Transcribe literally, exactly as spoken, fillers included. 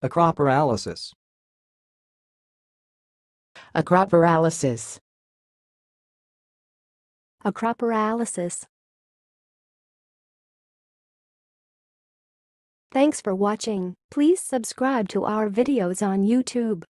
ACROPARALYSIS. ACROPARALYSIS. ACROPARALYSIS. Thanks for watching. Please subscribe to our videos on YouTube.